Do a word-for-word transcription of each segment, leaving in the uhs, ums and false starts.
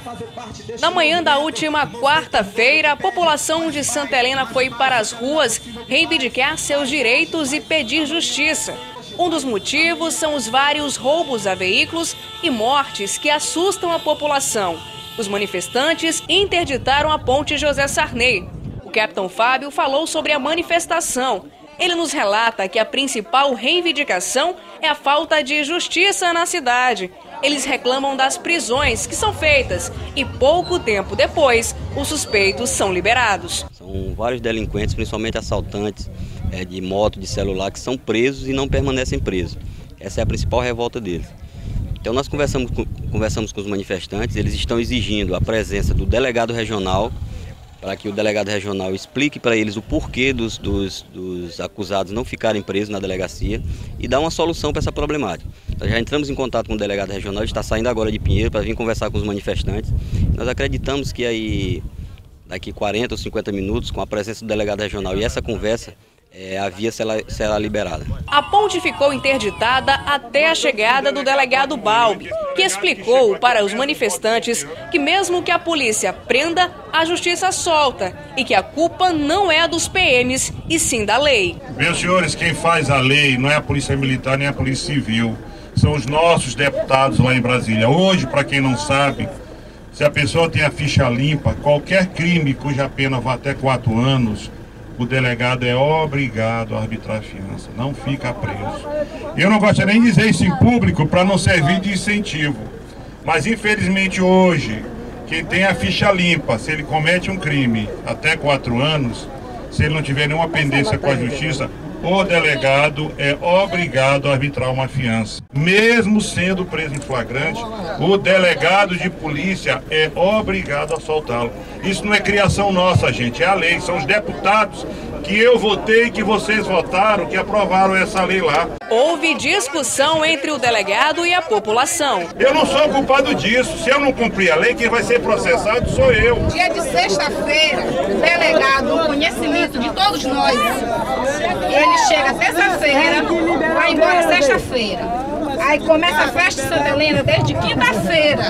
Na manhã da última quarta-feira, a população de Santa Helena foi para as ruas reivindicar seus direitos e pedir justiça. Um dos motivos são os vários roubos a veículos e mortes que assustam a população. Os manifestantes interditaram a ponte José Sarney. O capitão Fábio falou sobre a manifestação. Ele nos relata que a principal reivindicação é a falta de justiça na cidade. Eles reclamam das prisões que são feitas e pouco tempo depois os suspeitos são liberados. São vários delinquentes, principalmente assaltantes é, de moto, de celular, que são presos e não permanecem presos. Essa é a principal revolta deles. Então nós conversamos com, conversamos com os manifestantes, eles estão exigindo a presença do delegado regional, para que o delegado regional explique para eles o porquê dos, dos, dos acusados não ficarem presos na delegacia e dar uma solução para essa problemática. Nós já entramos em contato com o delegado regional, está saindo agora de Pinheiro para vir conversar com os manifestantes. Nós acreditamos que aí, daqui quarenta ou cinquenta minutos, com a presença do delegado regional e essa conversa, É, a via será, será liberada. A ponte ficou interditada até a chegada do delegado Balbi, que explicou para os manifestantes que mesmo que a polícia prenda, a justiça solta e que a culpa não é dos P Ms e sim da lei. Meus senhores, quem faz a lei não é a Polícia Militar nem a Polícia Civil, são os nossos deputados lá em Brasília. Hoje, para quem não sabe, se a pessoa tem a ficha limpa, qualquer crime cuja pena vá até quatro anos, o delegado é obrigado a arbitrar a fiança, não fica preso. Eu não gostaria nem de dizer isso em público para não servir de incentivo, mas infelizmente hoje, quem tem a ficha limpa, se ele comete um crime até quatro anos, se ele não tiver nenhuma pendência com a justiça, o delegado é obrigado a arbitrar uma fiança. Mesmo sendo preso em flagrante, o delegado de polícia é obrigado a soltá-lo. Isso não é criação nossa, gente, é a lei. São os deputados que eu votei, que vocês votaram, que aprovaram essa lei lá. Houve discussão entre o delegado e a população. Eu não sou culpado disso. Se eu não cumprir a lei, quem vai ser processado sou eu. Dia de sexta-feira, o delegado, o conhecimento de todos nós, ele chega terça-feira, vai embora sexta-feira. Aí começa a festa de Santa Helena desde quinta-feira,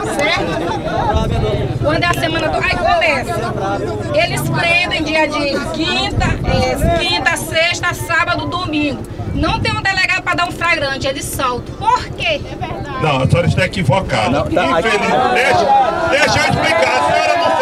certo? Quando é a semana do... Aí começa. Eles prendem dia de quinta, é, quinta, sexta, sábado, domingo. Não tem um delegado para dar um flagrante, eles soltam. Por quê? Não, a senhora está equivocada. Infeliz... Deixa, deixa eu explicar. A senhora não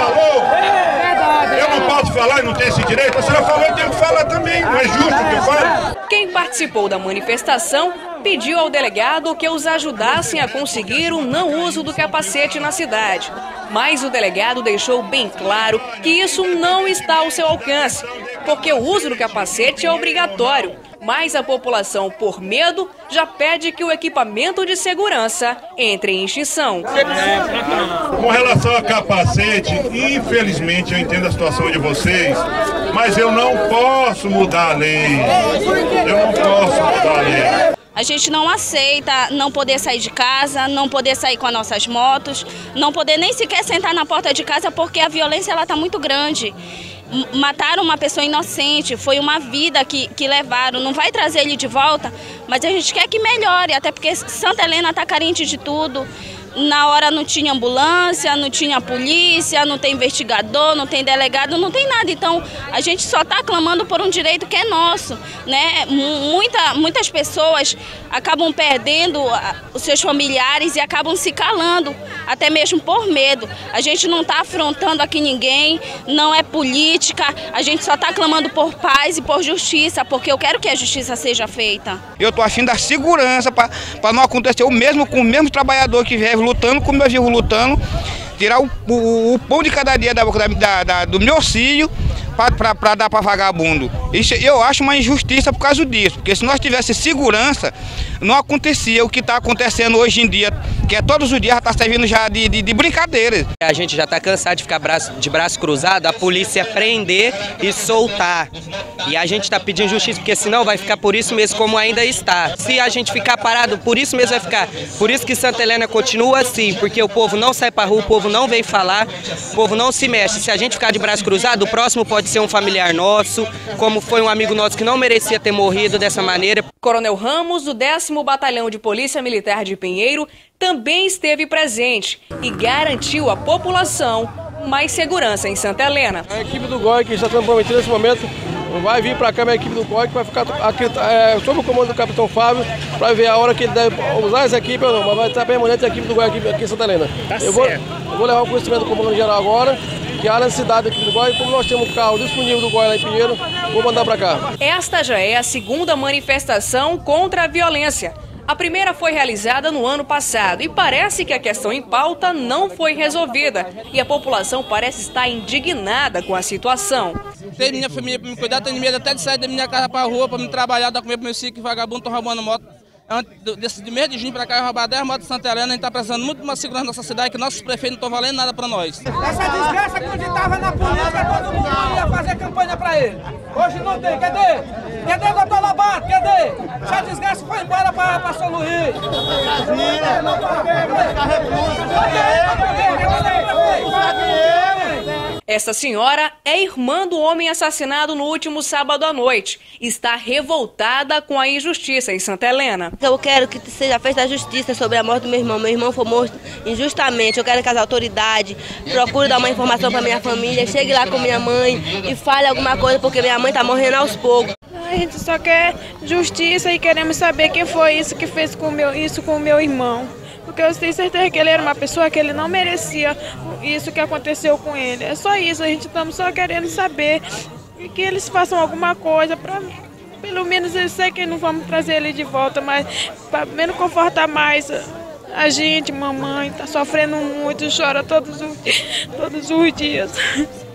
falou? Eu não posso falar e não tenho esse direito? A senhora falou, eu tenho que falar também. Não é justo que eu fale? Quem participou da manifestação pediu ao delegado que os ajudassem a conseguir o não uso do capacete na cidade. Mas o delegado deixou bem claro que isso não está ao seu alcance, porque o uso do capacete é obrigatório. Mas a população, por medo, já pede que o equipamento de segurança entre em extinção. Com relação ao capacete, infelizmente eu entendo a situação de vocês, mas eu não posso mudar a lei. Eu não posso mudar a lei. A gente não aceita não poder sair de casa, não poder sair com as nossas motos, não poder nem sequer sentar na porta de casa porque a violência ela está muito grande. Mataram uma pessoa inocente, foi uma vida que, que levaram, não vai trazer ele de volta, mas a gente quer que melhore, até porque Santa Helena está carente de tudo. Na hora não tinha ambulância, não tinha polícia, não tem investigador, não tem delegado, não tem nada. Então a gente só está clamando por um direito que é nosso, né? Muita, muitas pessoas acabam perdendo os seus familiares e acabam se calando, até mesmo por medo. A gente não está afrontando aqui ninguém, não é política, a gente só está clamando por paz e por justiça, porque eu quero que a justiça seja feita. Eu estou afim da segurança para não acontecer o mesmo com o mesmo trabalhador que vive lutando, como eu vivo lutando, tirar o, o, o pão de cada dia da, da, da, do meu auxílio para dar para vagabundo. Isso eu acho uma injustiça por causa disso, porque se nós tivéssemos segurança, não acontecia o que está acontecendo hoje em dia, que é todos os dias está servindo já de, de, de brincadeira. A gente já está cansado de ficar braço, de braço cruzado, a polícia prender e soltar. E a gente está pedindo justiça, porque senão vai ficar por isso mesmo como ainda está. Se a gente ficar parado, por isso mesmo vai ficar. Por isso que Santa Helena continua assim, porque o povo não sai para rua, o povo não vem falar, o povo não se mexe. Se a gente ficar de braço cruzado, o próximo pode ser um familiar nosso, como foi um amigo nosso que não merecia ter morrido dessa maneira. Coronel Ramos, do décimo Batalhão de Polícia Militar de Pinheiro, também esteve presente e garantiu à população mais segurança em Santa Helena. A equipe do G O I, que está sendo prometida nesse momento, vai vir para cá, a equipe do G O I, que vai ficar aqui é, sob o comando do capitão Fábio, para ver a hora que ele deve usar essa equipe ou não, mas vai estar permanente a equipe do G O I aqui, aqui em Santa Helena. Tá eu, vou, eu vou levar o conhecimento do comando geral agora, que há necessidade da equipe do G O I, como nós temos um carro disponível do G O I lá em Pinheiro, vou mandar para cá. Esta já é a segunda manifestação contra a violência. A primeira foi realizada no ano passado e parece que a questão em pauta não foi resolvida. E a população parece estar indignada com a situação. Tem minha família para me cuidar, tenho medo até de sair da minha casa para a rua, para me trabalhar, dar comer para meus filhos, que vagabundo estão roubando moto. Desse de mês de junho para cá, eu roubar dez motos de Santa Helena, a gente está precisando muito de uma segurança na nossa cidade, que nossos prefeitos não estão valendo nada para nós. Essa desgraça, quando estava na polícia, todo mundo ia fazer campanha para ele. Hoje não tem, cadê? Cadê o doutor Lobato? Cadê? Essa desgraça foi embora para São Luís. Essa senhora é irmã do homem assassinado no último sábado à noite. Está revoltada com a injustiça em Santa Helena. Eu quero que seja feita a justiça sobre a morte do meu irmão. Meu irmão foi morto injustamente. Eu quero que as autoridades procurem dar uma informação para minha família, chegue lá com minha mãe e fale alguma coisa, porque minha mãe está morrendo aos poucos. A gente só quer justiça e queremos saber quem foi isso que fez com meu, isso com o meu irmão. Porque eu tenho certeza que ele era uma pessoa que ele não merecia isso que aconteceu com ele. É só isso, a gente estamos só querendo saber que eles façam alguma coisa para, pelo menos eu sei que não vamos trazer ele de volta, mas para menos confortar mais a gente, mamãe, está sofrendo muito, chora todos os, todos os dias.